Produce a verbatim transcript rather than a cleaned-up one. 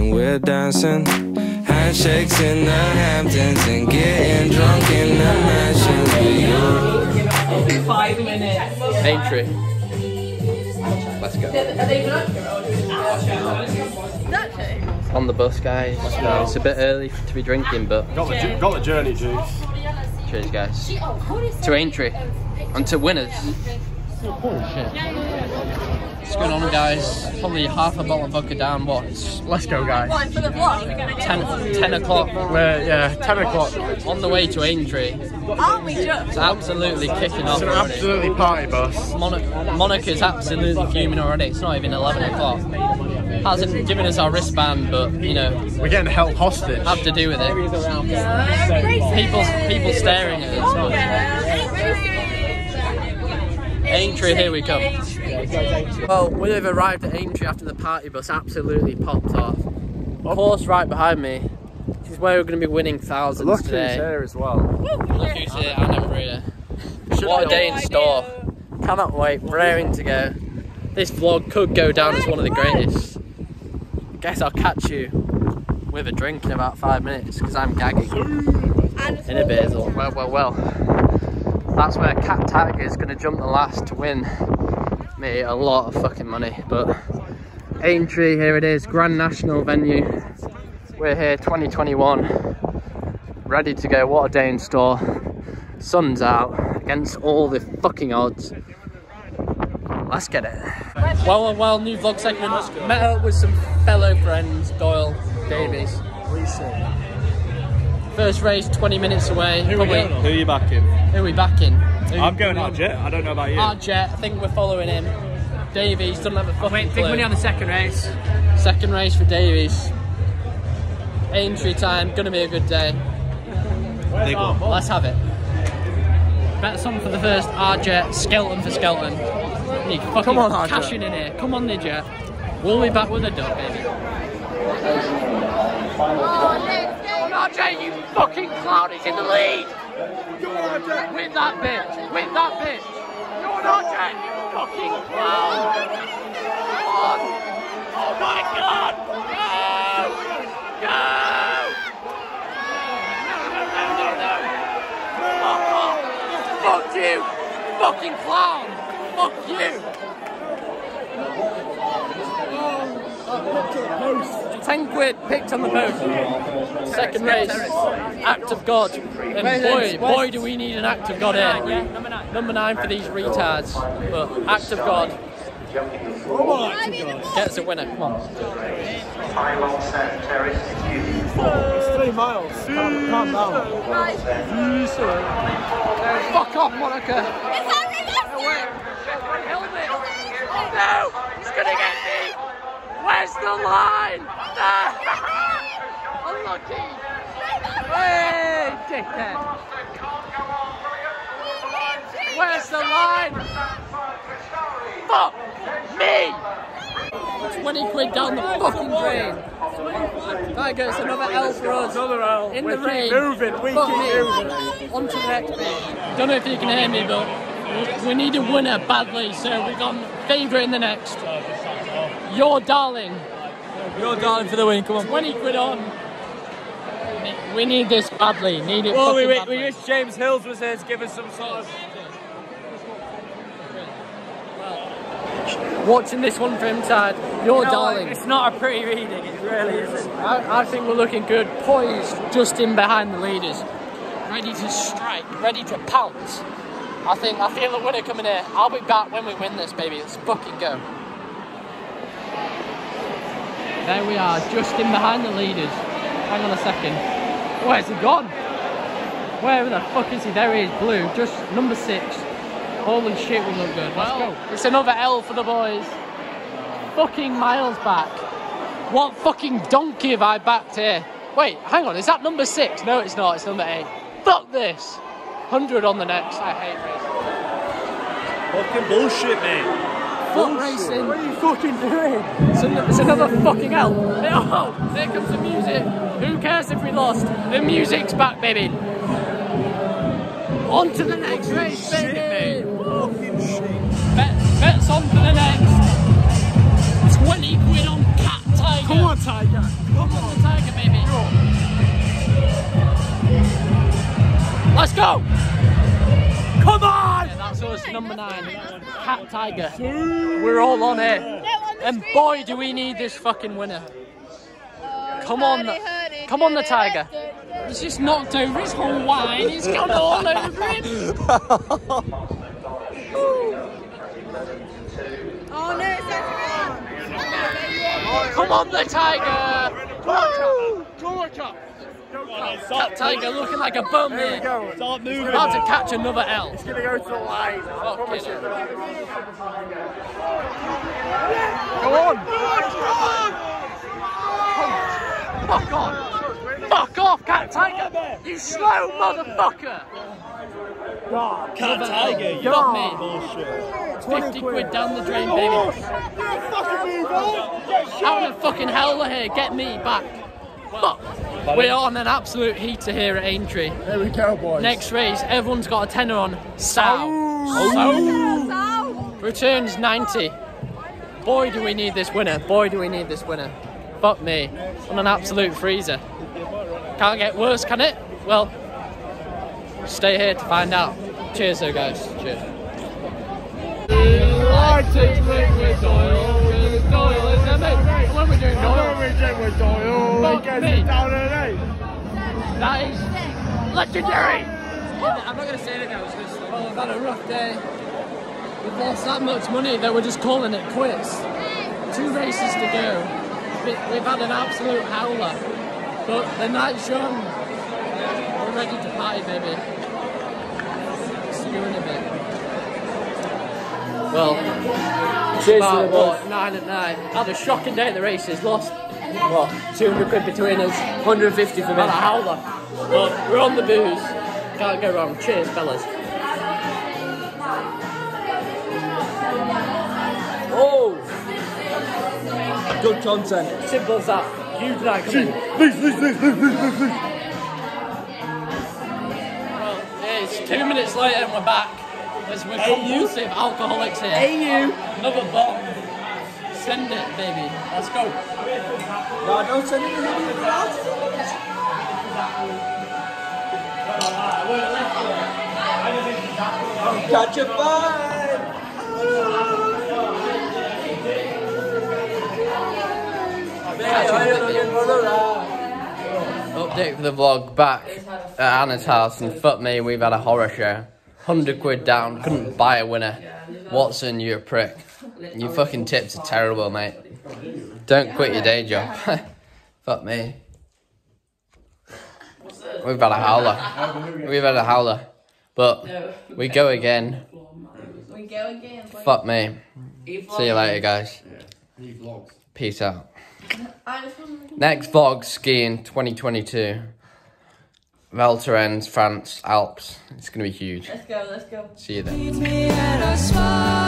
and we're dancing. Handshakes in the Hamptons and getting drunk in the mansions with you. Five minutes. Aintree. Let's go. On the bus, guys. Uh, it's a bit early to be drinking, but got the, got the journey juice. Cheers, guys. To Aintree and to winners. Oh shit. What's going on, guys? Probably half a bottle of vodka down. What? Let's go, guys. For the vlog. ten, ten o'clock. We're, yeah, ten o'clock. On the way to Aintree. Aren't we just? It's absolutely kicking off. It's an already. absolutely party bus. Mon Monica's absolutely fuming already. It's not even eleven o'clock. Hasn't given us our wristband, but you know, we're getting held hostage. Have to do with it. People, people staring at us. Aintree, here we come. Well, we've arrived at Aintree after the party bus absolutely popped off. Of course, right behind me. This is where we're going to be winning thousands Look today. who's here as well. Look who's here, and Maria. What a day in store. Cannot wait, raring to go. This vlog could go down as one of the greatest. Guess I'll catch you with a drink in about five minutes because I'm gagging. In a bit, well, well, well. That's where Cat Tiger is going to jump the last to win me a lot of fucking money. But Aintree, here it is, Grand National venue. We're here, twenty twenty-one, ready to go. What a day in store. Sun's out against all the fucking odds. Let's get it. Well, well, well, new vlog segment. Met up with some fellow friends, Doyle, Davies. First race, twenty minutes away. Who, Probably, who are you backing? Who are we backing? Who I'm going Arjet. I don't know about you. Arjet, I think we're following him. Davies doesn't have a fucking Wait, clue. big money on the second race. Second race for Davies. Aintree time, gonna be a good day. Big one. Let's have it. Bet some for the first Arjet, Skelton for Skelton. You fucking Come on, Arjet. cashing in here. Come on, Nidjet. We'll be back with a dub, baby. Oh, Arjet, you fucking clown, he's in the lead. Win that bitch, win that bitch. Go on, Arjet, you fucking clown. Come on. Oh my god. Go. Go. No, no, no, no. Fuck off. Fuck you. Fucking clown. Fuck you. Ten quid picked on the post. Second race, act of God. And boy, boy, do we need an act of God here. Number nine. Number nine for these retards. But act of God. Get us a winner. Come on. It's three miles. Calm, calm down. Fuck off, Monica. It's Harry Helmet. Oh no, he's gonna get me. Where's the line? No. Unlucky. Hey, dickhead. Where's the line? Fuck me. twenty quid down the fucking drain. Right, guys, another L for us. Another L. In we the keep rain. moving. We Fuck keep me. moving. On to the next bit. Don't know if you can hear me, but we need a winner badly, so we've got favourite in the next. Your darling. Your darling for the win. Come on. twenty quid on. We need this badly. Need it. Well, we, we, badly. we wish James Hills was here to give us some sort of. Watching this one for him, Tad. Your You know darling. what? It's not a pretty reading, it really isn't. I, I think we're looking good. Poised, just in behind the leaders. Ready to strike, ready to pounce. I think, I feel a winner coming here. I'll be back when we win this, baby. Let's fucking go. There we are, just in behind the leaders. Hang on a second. Where's he gone? Where the fuck is he? There he is, blue. Just number six. Holy shit, we look good. Let's go. It's another L for the boys. Fucking miles back. What fucking donkey have I backed here? Wait, hang on, is that number six? No, it's not, it's number eight. Fuck this! one hundred on the next. I hate racing. Fucking bullshit, mate. Fuck racing. What are you fucking doing? It's, an, it's another fucking L. Oh, there comes the music. Who cares if we lost? The music's back, baby. On to the next race, baby. Shit, mate. Fucking shit. Bet, bets on for the next. twenty quid on Cat Tiger. Come on, Tiger. Come on, Tiger, baby. Let's go. Come on. Yeah, that's us, number nine. Cat Tiger. We're all on it. And boy, do we need this fucking winner. Come on. Come on, the Tiger. He's just knocked over his whole wine. He's gone all over him. Oh no, it's Come on, the Tiger! Come on, Come on, Cat! Cat Tiger looking like a bum here. Start moving. About to catch another L. It's going to go to the line. Fucking Go on. Fuck off! Fuck off, Cat Tiger! You slow motherfucker! Cat Tiger, you got me. Bullshit. fifty quid down the drain, baby. Out of fucking hell here, get me back. Fuck. We're on an absolute heater here at Aintree. There we go, boys. Next race, everyone's got a tenner on. Sow. Sow. Returns ninety. Boy, do we need this winner. Boy, do we need this winner. Fuck me. On an absolute freezer. Can't get worse, can it? Well, stay here to find out. Cheers, though, guys. Cheers. Like to drink with Doyle, with Doyle, isn't it? When we're doing Doyle. When we're doing with Doyle, Fuck it gets me. it down at eight. That is legendary. I'm not going to say anything, I was just like, Well, I've had a rough day. We've lost that much money that we're just calling it quits. Two races to go. We- We've had an absolute howler. But the night's young. We're ready to party, baby. Skewing a bit. Well, Cheers about, to the what, boys. nine at nine. Had a shocking day at the races. Lost, what, two hundred quid between us. one hundred fifty for me. Had a howler. But we're on the booze. Can't go wrong. Cheers, fellas. Oh! Good content. Simple as that. Huge night coming. Please, please, please, please, please, please. Well, it's two minutes later and we're back. As we're compulsive alcoholics here. Hey, you. Another bottle. Send it, baby. Let's go. No, don't send it to me. Catch a vibe. Update for the vlog back at Anna's house, and fuck me, we've had a horror show. one hundred quid down, couldn't buy a winner. Watson, you're a prick. Your fucking tips are terrible, mate. Don't quit your day job. Fuck me. We've had a howler. We've had a howler. But we go again. We go again. Fuck me. See you later, guys. Peace out. Next vlog, skiing twenty twenty-two. Val Thorens, France, Alps. It's going to be huge. Let's go, let's go. See you then. Meet me at a spot.